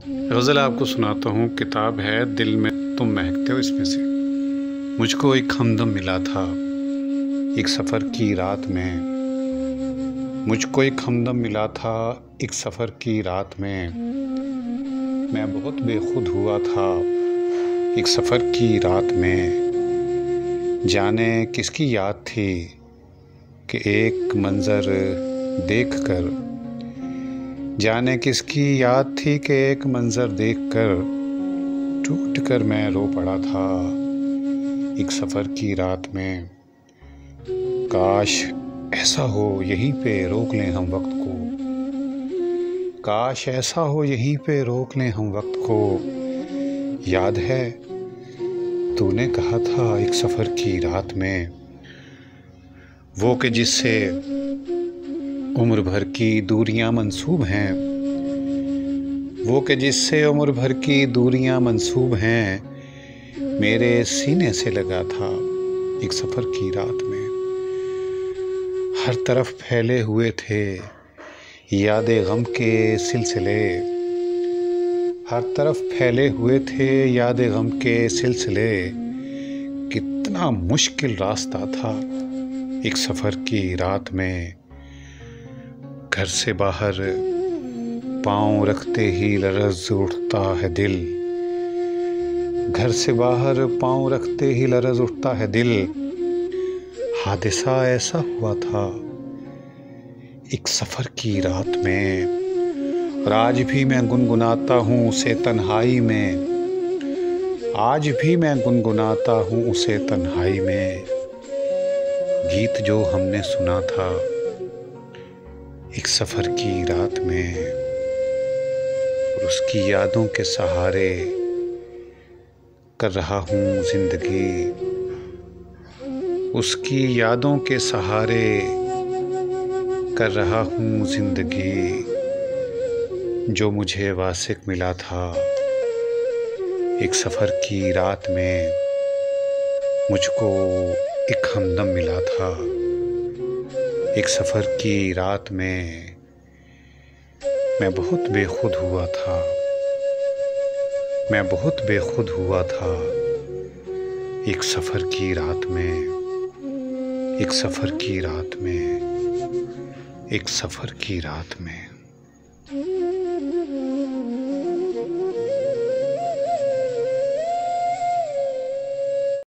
गज़ल आपको सुनाता हूँ। किताब है दिल में तुम महकते हो, इसमें से। मुझको एक हमदम मिला था एक सफ़र की रात में। मुझको एक हमदम मिला था एक सफ़र की रात में। मैं बहुत बेखुद हुआ था एक सफ़र की रात में। जाने किसकी याद थी कि एक मंज़र देख कर, जाने किसकी याद थी कि एक मंज़र देखकर टूट कर मैं रो पड़ा था एक सफ़र की रात में। काश ऐसा हो यहीं पे रोक लें हम वक्त को, काश ऐसा हो यहीं पे रोक लें हम वक्त को। याद है तूने कहा था एक सफ़र की रात में, वो कि जिससे उम्र भर की दूरियां मंसूब हैं, वो कि जिससे उम्र भर की दूरियां मंसूब हैं, मेरे सीने से लगा था एक सफ़र की रात में। हर तरफ फैले हुए थे यादे गम के सिलसिले, हर तरफ फैले हुए थे यादे गम के सिलसिले। कितना मुश्किल रास्ता था एक सफ़र की रात में। घर से बाहर पाँव रखते ही लरज़ उठता है दिल, घर से बाहर पाँव रखते ही लरज़ उठता है दिल। हादसा ऐसा हुआ था एक सफ़र की रात में, और आज भी मैं गुनगुनाता हूँ उसे तन्हाई में, आज भी मैं गुनगुनाता हूँ उसे तन्हाई में। गीत जो हमने सुना था एक सफ़र की रात में, और उसकी यादों के सहारे कर रहा हूँ ज़िंदगी, उसकी यादों के सहारे कर रहा हूँ ज़िंदगी। जो मुझे वासिक मिला था एक सफ़र की रात में, मुझको एक हमदम मिला था एक सफ़र की रात में। मैं बहुत बेखुद हुआ था, मैं बहुत बेखुद हुआ था एक सफ़र की रात में, एक सफ़र की रात में, एक सफ़र की रात में।